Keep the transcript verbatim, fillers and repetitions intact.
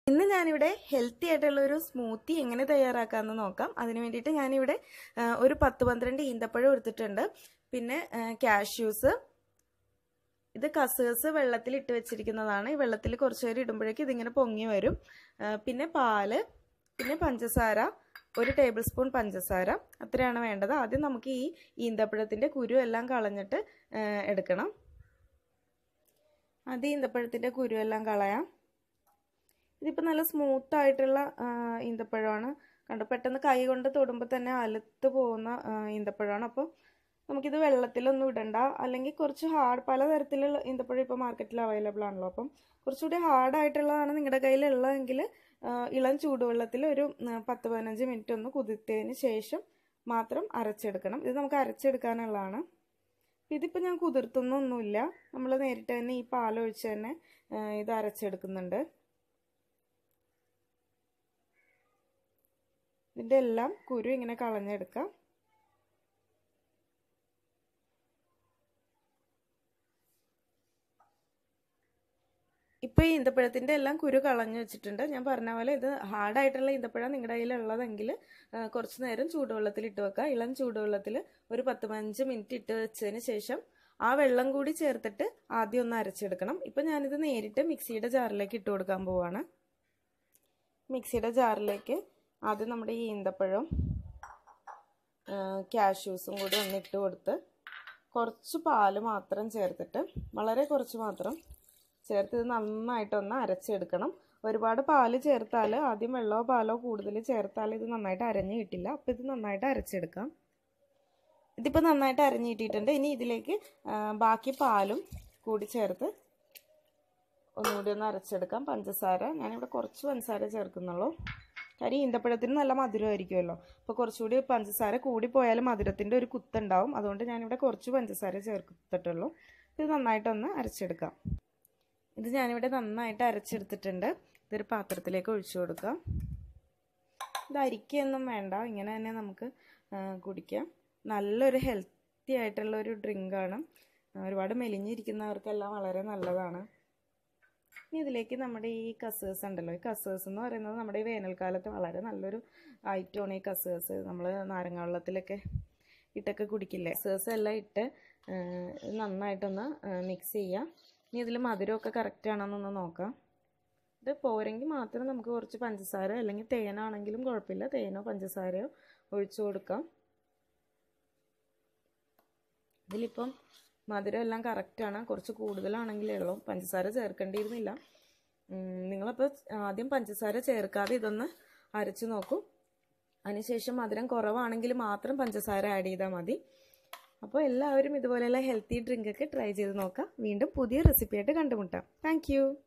ഇന്ന് ഞാനിവിടെ ഹെൽത്തി ആയിട്ടുള്ള ഒരു സ്മൂത്തി എങ്ങനെ തയ്യാറാക്കാമെന്ന് നോക്കാം. അതിന് വേണ്ടിയിട്ട് ഞാനിവിടെ ഒരു പത്ത് പന്ത്രണ്ട് ഈന്തപ്പഴം എടുത്തിട്ടുണ്ട്. പിന്നെ കാഷ്യൂസ്, ഇത് കസേഴ്സ് വെള്ളത്തിൽ ഇട്ട് വെച്ചിരിക്കുന്നതാണ്. ഈ വെള്ളത്തിൽ കുറച്ച് നേരം ഇടുമ്പോഴേക്കും ഇതിങ്ങനെ പൊങ്ങി വരും. പിന്നെ പാല്, പിന്നെ പഞ്ചസാര, ഒരു ടേബിൾ സ്പൂൺ പഞ്ചസാര, അത്രയാണ് വേണ്ടത്. ആദ്യം നമുക്ക് ഈ ഈന്തപ്പഴത്തിൻ്റെ കുരു എല്ലാം കളഞ്ഞിട്ട് എടുക്കണം. അത് ഈന്തപ്പഴത്തിൻ്റെ കുരു എല്ലാം കളയാം. ഇതിപ്പോൾ നല്ല സ്മൂത്ത് ആയിട്ടുള്ള ഈന്തപ്പഴമാണ്. കണ്ടു, പെട്ടെന്ന് കൈ കൊണ്ട് തൊടുമ്പോൾ തന്നെ അലുത്ത് പോകുന്ന ഈന്തപ്പഴമാണ്. അപ്പോൾ നമുക്കിത് വെള്ളത്തിലൊന്നും ഇടണ്ട. അല്ലെങ്കിൽ കുറച്ച് ഹാർഡ്, പലതരത്തിലുള്ള ഈന്തപ്പഴം ഇപ്പോൾ മാർക്കറ്റിൽ അവൈലബിൾ ആണല്ലോ. അപ്പം കുറച്ചുകൂടി ഹാർഡായിട്ടുള്ളതാണ് നിങ്ങളുടെ കയ്യിലുള്ളതെങ്കിൽ ഇളം ചൂടുവെള്ളത്തിൽ ഒരു പത്ത് പതിനഞ്ച് മിനിറ്റ് ഒന്ന് കുതിർത്തതിന് ശേഷം മാത്രം അരച്ചെടുക്കണം. ഇത് നമുക്ക് അരച്ചെടുക്കാനുള്ളതാണ്. ഇതിപ്പോൾ ഞാൻ കുതിർത്തൊന്നൊന്നുമില്ല, നമ്മൾ നേരിട്ട് തന്നെ ഈ പാലൊഴിച്ച് തന്നെ ഇത് അരച്ചെടുക്കുന്നുണ്ട്. ഇതിൻ്റെ എല്ലാം കുരു ഇങ്ങനെ കളഞ്ഞെടുക്കാം. ഇപ്പോൾ ഈ ഈന്തപ്പഴത്തിൻ്റെ എല്ലാം കുരു കളഞ്ഞു വെച്ചിട്ടുണ്ട്. ഞാൻ പറഞ്ഞ പോലെ ഇത് ഹാർഡായിട്ടുള്ള ഈന്തപ്പഴം നിങ്ങളുടെ കയ്യിലുള്ളതെങ്കിൽ കുറച്ച് നേരം ചൂടുവെള്ളത്തിൽ ഇട്ട് വെക്കുക. ഇളം ചൂടുവെള്ളത്തിൽ ഒരു പത്ത് പതിനഞ്ച് മിനിറ്റ് ഇട്ട് വെച്ചതിന് ശേഷം ആ വെള്ളം കൂടി ചേർത്തിട്ട് ആദ്യം ഒന്ന് അരച്ചെടുക്കണം. ഇപ്പം ഞാനിത് നേരിട്ട് മിക്സിയുടെ ജാറിലേക്ക് ഇട്ട് കൊടുക്കാൻ പോവാണ്. മിക്സിയുടെ ജാറിലേക്ക് ആദ്യം നമ്മുടെ ഈ ഈന്തപ്പഴം കാഷ്യൂസും കൂടി ഒന്ന് ഇട്ട് കൊടുത്ത് കുറച്ച് പാല് മാത്രം ചേർത്തിട്ട്, വളരെ കുറച്ച് മാത്രം ചേർത്ത് ഇത് നന്നായിട്ടൊന്ന് അരച്ചെടുക്കണം. ഒരുപാട് പാല് ചേർത്താൽ, ആദ്യം വെള്ളമോ പാലോ കൂടുതൽ ചേർത്താൽ ഇത് നന്നായിട്ട് അരഞ്ഞ് കിട്ടില്ല. അപ്പോൾ ഇത് നന്നായിട്ട് അരച്ചെടുക്കാം. ഇതിപ്പോൾ നന്നായിട്ട് അരഞ്ഞ് കിട്ടിയിട്ടുണ്ട്. ഇനി ഇതിലേക്ക് ബാക്കി പാലും കൂടി ചേർത്ത് ഒന്നുകൂടി ഒന്ന് അരച്ചെടുക്കാം. പഞ്ചസാര ഞാനിവിടെ കുറച്ച് പഞ്ചസാര ചേർക്കുന്നുള്ളൂ. കാര്യം ഈന്തപ്പഴത്തിന് നല്ല മധുരമായിരിക്കുമല്ലോ. അപ്പോൾ കുറച്ചുകൂടി പഞ്ചസാര കൂടി പോയാൽ മധുരത്തിൻ്റെ ഒരു കുത്തുണ്ടാവും. അതുകൊണ്ട് ഞാനിവിടെ കുറച്ച് പഞ്ചസാര ചേർത്തിട്ടുള്ളൂ. ഇത് നന്നായിട്ടൊന്ന് അരച്ചെടുക്കാം. ഇത് ഞാനിവിടെ നന്നായിട്ട് അരച്ചെടുത്തിട്ടുണ്ട്. ഇതൊരു പാത്രത്തിലേക്ക് ഒഴിച്ചു കൊടുക്കാം. ഇത് അരിക്കൊന്നും വേണ്ട, ഇങ്ങനെ തന്നെ നമുക്ക് കുടിക്കാം. നല്ലൊരു ഹെൽത്തി ആയിട്ടുള്ള ഒരു ഡ്രിങ്കാണ്. ഒരുപാട് മെലിഞ്ഞിരിക്കുന്നവർക്കെല്ലാം വളരെ നല്ലതാണ്. ഇനി ഇതിലേക്ക് നമ്മുടെ ഈ കസേഴ്സ് ഉണ്ടല്ലോ, ഈ കസേഴ്സ് എന്ന് പറയുന്നത് നമ്മുടെ ഈ വേനൽക്കാലത്ത് വളരെ നല്ലൊരു ഐറ്റമാണ്. ഈ കസേഴ്സ് നമ്മൾ നാരങ്ങ വെള്ളത്തിലൊക്കെ ഇട്ടൊക്കെ കുടിക്കില്ലേ. കസേഴ്സ് എല്ലാം ഇട്ട് നന്നായിട്ടൊന്ന് മിക്സ് ചെയ്യാം. ഇനി ഇതിൽ മധുരമൊക്കെ കറക്റ്റ് ആണെന്നൊന്ന് നോക്കാം. ഇത് പോരെങ്കിൽ മാത്രം നമുക്ക് കുറച്ച് പഞ്ചസാര, അല്ലെങ്കിൽ തേനാണെങ്കിലും കുഴപ്പമില്ല, തേനോ പഞ്ചസാരയോ ഒഴിച്ചു കൊടുക്കാം. ഇതിലിപ്പം മധുരം എല്ലാം കറക്റ്റാണ്. കുറച്ച് കൂടുതലാണെങ്കിലേ ഉള്ളൂ, പഞ്ചസാര ചേർക്കേണ്ടിയിരുന്നില്ല. നിങ്ങളപ്പോൾ ആദ്യം പഞ്ചസാര ചേർക്കാതെ ഇതൊന്ന് അരച്ച് നോക്കൂ. അതിനുശേഷം മധുരം കുറവാണെങ്കിൽ മാത്രം പഞ്ചസാര ആഡ് ചെയ്താൽ മതി. അപ്പോൾ എല്ലാവരും ഇതുപോലെയുള്ള ഹെൽത്തി ഡ്രിങ്കൊക്കെ ട്രൈ ചെയ്ത് നോക്കാം. വീണ്ടും പുതിയ റെസിപ്പിയായിട്ട് കണ്ടുമുട്ടാം. താങ്ക്